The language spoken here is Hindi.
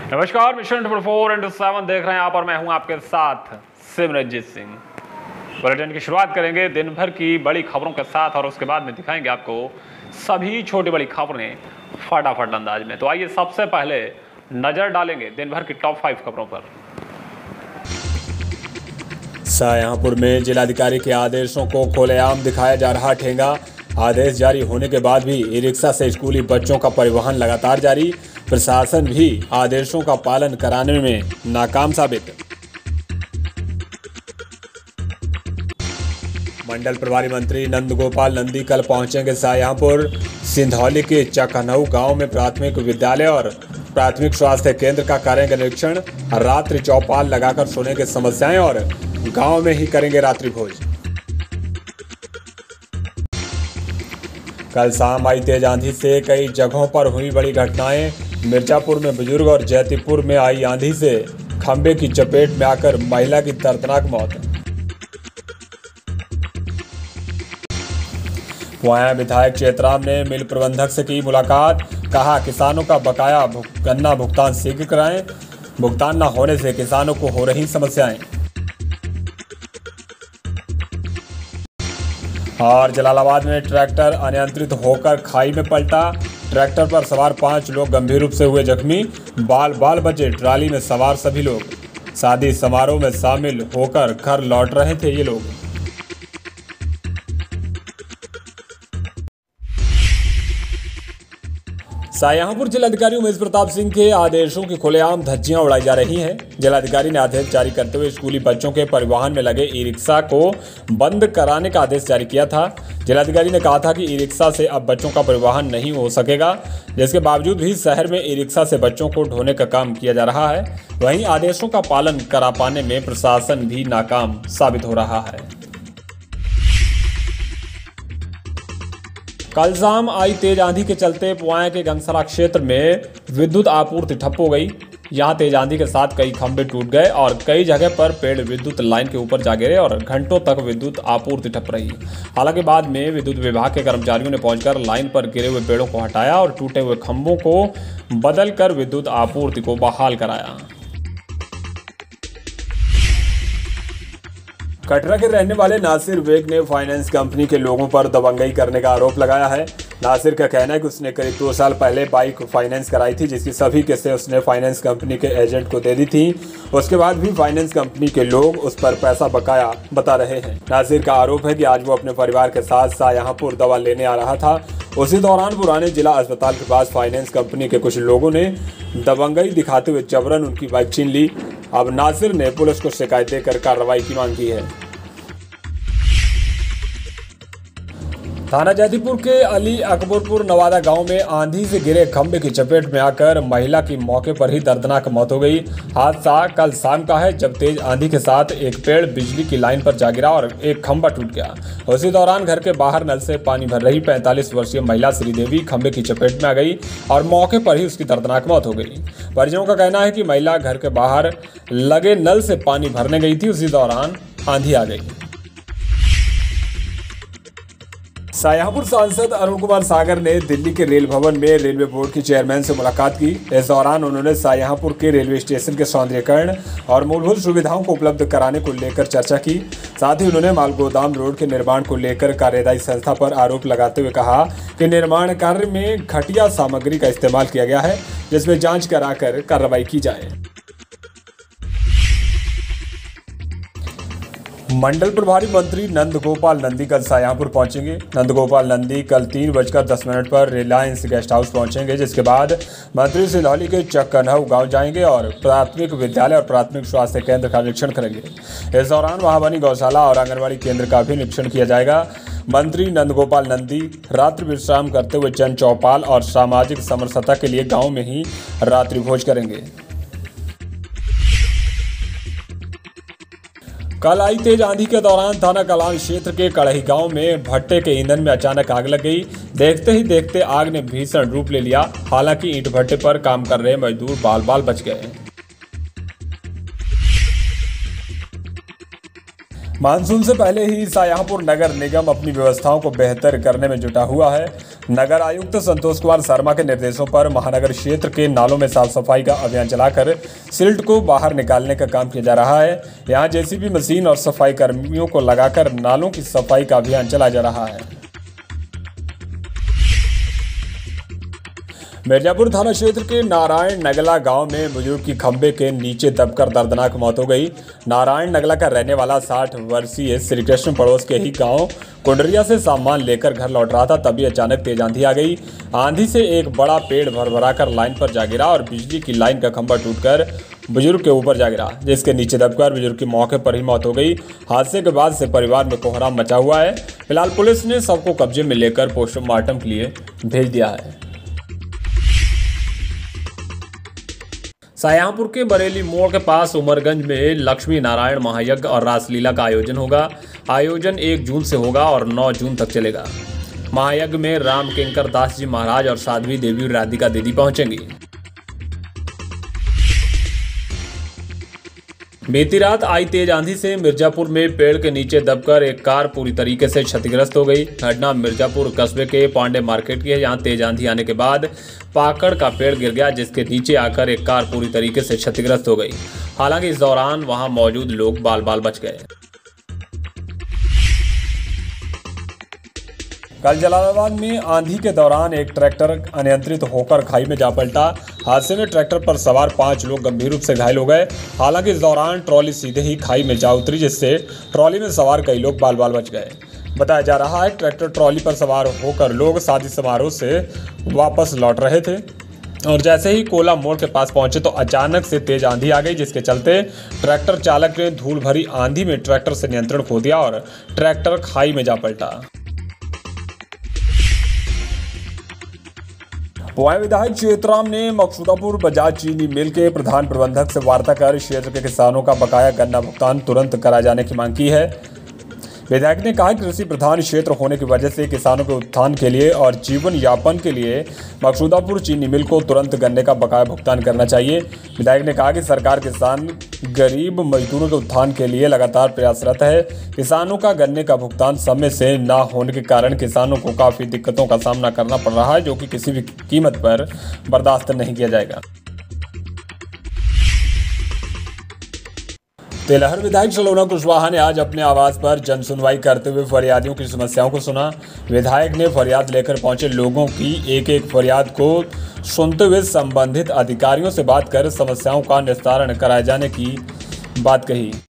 नमस्कार, मिशन 4x7 देख रहे हैं आप और मैं हूं आपके साथ सिमरनजीत सिंह। बुलेटिन की शुरुआत करेंगे दिन भर की बड़ी खबरों के साथ और उसके बाद में दिखाएंगे आपको सभी छोटी बड़ी खबरें फटाफट अंदाज में। तो आइए सबसे पहले नजर डालेंगे दिन भर की टॉप 5 खबरों पर। शाहजहांपुर में जिलाधिकारी के आदेशों को खुलेआम दिखाया जा रहा ठेंगा। आदेश जारी होने के बाद भी ई रिक्शा से स्कूली बच्चों का परिवहन लगातार जारी। प्रशासन भी आदेशों का पालन कराने में नाकाम साबित। मंडल प्रभारी मंत्री नंदगोपाल नंदी कल पहुंचेंगे शाहजहांपुर। सिंधौली के चकनऊ गांव में प्राथमिक विद्यालय और प्राथमिक स्वास्थ्य केंद्र का करेंगे निरीक्षण। रात्रि चौपाल लगाकर सुनेंगे समस्याएं और गांव में ही करेंगे रात्रि भोज। कल शाम आई तेज आंधी से कई जगहों पर हुई बड़ी घटनाएं। मिर्जापुर में बुजुर्ग और जैतीपुर में आई आंधी से खंबे की चपेट में आकर महिला की दर्दनाक मौत। वहां विधायक चेतराम ने मिल प्रबंधक से की मुलाकात। कहा किसानों का बकाया गन्ना भुगतान शीघ्र कराएं। भुगतान न होने से किसानों को हो रही समस्याएं। और जलालाबाद में ट्रैक्टर अनियंत्रित होकर खाई में पलटा। ट्रैक्टर पर सवार 5 लोग गंभीर रूप से हुए जख्मी। बाल बचे ट्राली में सवार सभी लोग। शादी समारोह में शामिल होकर घर लौट रहे थे ये लोग। शाहजहांपुर जिलाधिकारी उमेश प्रताप सिंह के आदेशों की खुलेआम धज्जियां उड़ाई जा रही हैं। जिलाधिकारी ने आदेश जारी करते हुए स्कूली बच्चों के परिवहन में लगे ई रिक्शा को बंद कराने का आदेश जारी किया था। जिलाधिकारी ने कहा था कि ई रिक्शा से अब बच्चों का परिवहन नहीं हो सकेगा, जिसके बावजूद भी शहर में ई रिक्शा से बच्चों को ढोने का काम किया जा रहा है। वहीं आदेशों का पालन करा पाने में प्रशासन भी नाकाम साबित हो रहा है। कल शाम आई तेज आंधी के चलते पुआया के गंगसरा क्षेत्र में विद्युत आपूर्ति ठप हो गई। यहां तेज आंधी के साथ कई खंभे टूट गए और कई जगह पर पेड़ विद्युत लाइन के ऊपर जा गिरे और घंटों तक विद्युत आपूर्ति ठप रही। हालांकि बाद में विद्युत विभाग के कर्मचारियों ने पहुंचकर लाइन पर गिरे हुए पेड़ों को हटाया और टूटे हुए खंभों को बदलकर विद्युत आपूर्ति को बहाल कराया। कटरा के रहने वाले नासिर बेग ने फाइनेंस कंपनी के लोगों पर दबंगई करने का आरोप लगाया है। नासिर का कहना है कि उसने करीब 2 साल पहले बाइक फाइनेंस कराई थी, जिसकी सभी किस्तें उसने फाइनेंस कंपनी के एजेंट को दे दी थी। उसके बाद भी फाइनेंस कंपनी के लोग उस पर पैसा बकाया बता रहे हैं। नासिर का आरोप है कि आज वो अपने परिवार के साथ शाहजहांपुर दवा लेने आ रहा था। उसी दौरान पुराने जिला अस्पताल के पास फाइनेंस कंपनी के कुछ लोगों ने दबंगई दिखाते हुए जबरन उनकी बाइक छीन ली। अब नासिर ने पुलिस को शिकायत देकर कार्रवाई की मांग की है। थाना जैतीपुर के अली अकबरपुर नवादा गांव में आंधी से गिरे खंबे की चपेट में आकर महिला की मौके पर ही दर्दनाक मौत हो गई। हादसा कल शाम का है, जब तेज आंधी के साथ एक पेड़ बिजली की लाइन पर जा गिरा और एक खंबा टूट गया। उसी दौरान घर के बाहर नल से पानी भर रही 45 वर्षीय महिला श्रीदेवी खंबे की चपेट में आ गई और मौके पर ही उसकी दर्दनाक मौत हो गई। परिजनों का कहना है कि महिला घर के बाहर लगे नल से पानी भरने गई थी, उसी दौरान आंधी आ गई। शाहजहांपुर सांसद अरुण कुमार सागर ने दिल्ली के रेल भवन में रेलवे बोर्ड के चेयरमैन से मुलाकात की। इस दौरान उन्होंने शाहजहांपुर के रेलवे स्टेशन के सौंदर्यीकरण और मूलभूत सुविधाओं को उपलब्ध कराने को लेकर चर्चा की। साथ ही उन्होंने मालगोदाम रोड के निर्माण को लेकर कार्यदायी संस्था पर आरोप लगाते हुए कहा कि निर्माण कार्य में घटिया सामग्री का इस्तेमाल किया गया है, जिसमें जाँच कराकर कार्रवाई की जाए। मंडल प्रभारी मंत्री नंदगोपाल नंदी कल शाहजहांपुर पहुंचेंगे। नंदगोपाल नंदी कल 3:10 पर रिलायंस गेस्ट हाउस पहुंचेंगे, जिसके बाद मंत्री सिंधौली के चकनऊ गांव जाएंगे और प्राथमिक विद्यालय और प्राथमिक स्वास्थ्य केंद्र का निरीक्षण करेंगे। इस दौरान वहां बनी गौशाला और आंगनबाड़ी केंद्र का भी निरीक्षण किया जाएगा। मंत्री नंदगोपाल नंदी रात्रि विश्राम करते हुए जन चौपाल और सामाजिक समरसता के लिए गाँव में ही रात्रि भोज करेंगे। कल आई तेज आंधी के दौरान थाना कलान क्षेत्र के कड़ही गांव में भट्टे के ईंधन में अचानक आग लग गई। देखते ही देखते आग ने भीषण रूप ले लिया। हालांकि ईंट भट्टे पर काम कर रहे मजदूर बाल बच गए। मानसून से पहले ही शाहजहांपुर नगर निगम अपनी व्यवस्थाओं को बेहतर करने में जुटा हुआ है। नगर आयुक्त संतोष कुमार शर्मा के निर्देशों पर महानगर क्षेत्र के नालों में साफ सफाई का अभियान चलाकर सिल्ट को बाहर निकालने का काम किया जा रहा है। यहां जेसीबी मशीन और सफाई कर्मियों को लगाकर नालों की सफाई का अभियान चलाया जा रहा है। मिर्जापुर थाना क्षेत्र के नारायण नगला गांव में बुजुर्ग की खंबे के नीचे दबकर दर्दनाक मौत हो गई। नारायण नगला का रहने वाला 60 वर्षीय श्रीकृष्ण पड़ोस के ही गांव कुंडरिया से सामान लेकर घर लौट रहा था, तभी अचानक तेज आंधी आ गई। आंधी से एक बड़ा पेड़ भरभराकर लाइन पर जा गिरा और बिजली की लाइन का खंभा टूटकर बुजुर्ग के ऊपर जा गिरा, जिसके नीचे दबकर बुजुर्ग की मौके पर ही मौत हो गई। हादसे के बाद से परिवार में कोहराम मचा हुआ है। फिलहाल पुलिस ने शव को कब्जे में लेकर पोस्टमार्टम के लिए भेज दिया है। शाहजहांपुर के बरेली मोड़ के पास उमरगंज में लक्ष्मी नारायण महायज्ञ और रासलीला का आयोजन होगा। आयोजन 1 जून से होगा और 9 जून तक चलेगा। महायज्ञ में राम किंकर दास जी महाराज और साध्वी देवी राधिका दीदी पहुंचेंगी। बीती रात आई तेज आंधी से मिर्जापुर में पेड़ के नीचे दबकर एक कार पूरी तरीके से क्षतिग्रस्त हो गई। घटना मिर्जापुर कस्बे के पांडे मार्केट की है। यहाँ तेज आंधी आने के बाद पाकड़ का पेड़ गिर गया, जिसके नीचे आकर एक कार पूरी तरीके से क्षतिग्रस्त हो गई। हालांकि इस दौरान वहां मौजूद लोग बाल बाल बच गए। कल जलालाबाद में आंधी के दौरान एक ट्रैक्टर अनियंत्रित होकर खाई में जा पलटा। हादसे में ट्रैक्टर पर सवार 5 लोग गंभीर रूप से घायल हो गए। हालांकि इस दौरान ट्रॉली सीधे ही खाई में जा उतरी, जिससे ट्रॉली में सवार कई लोग बाल बाल बच गए। बताया जा रहा है ट्रैक्टर ट्रॉली पर सवार होकर लोग शादी समारोह से वापस लौट रहे थे और जैसे ही कोला मोड़ के पास पहुंचे तो अचानक से तेज आंधी आ गई, जिसके चलते ट्रैक्टर चालक ने धूल भरी आंधी में ट्रैक्टर से नियंत्रण खो दिया और ट्रैक्टर खाई में जा पलटा। वहीं विधायक चेतराम ने मकसूदापुर बजाज चीनी मिल के प्रधान प्रबंधक से वार्ता कर क्षेत्र के किसानों का बकाया गन्ना भुगतान तुरंत कराए जाने की मांग की है। विधायक ने कहा कि कृषि प्रधान क्षेत्र होने की वजह से किसानों के उत्थान के लिए और जीवन यापन के लिए मकसूदापुर चीनी मिल को तुरंत गन्ने का बकाया भुगतान करना चाहिए। विधायक ने कहा कि सरकार किसान गरीब मजदूरों के उत्थान के लिए लगातार प्रयासरत है। किसानों का गन्ने का भुगतान समय से न होने के कारण किसानों को काफ़ी दिक्कतों का सामना करना पड़ रहा है, जो कि किसी भी कीमत पर बर्दाश्त नहीं किया जाएगा। तेलहर विधायक सलोना कुशवाहा ने आज अपने आवास पर जन सुनवाई करते हुए फरियादियों की समस्याओं को सुना। विधायक ने फरियाद लेकर पहुंचे लोगों की एक फरियाद को सुनते हुए संबंधित अधिकारियों से बात कर समस्याओं का निस्तारण कराए जाने की बात कही।